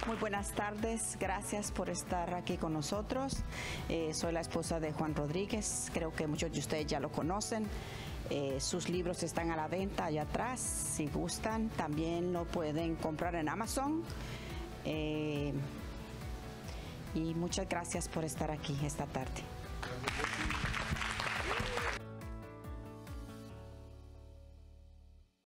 Muy buenas tardes, gracias por estar aquí con nosotros. Soy la esposa de Juan Rodríguez, creo que muchos de ustedes ya lo conocen. Sus libros están a la venta allá atrás, si gustan. También lo pueden comprar en Amazon. Y muchas gracias por estar aquí esta tarde.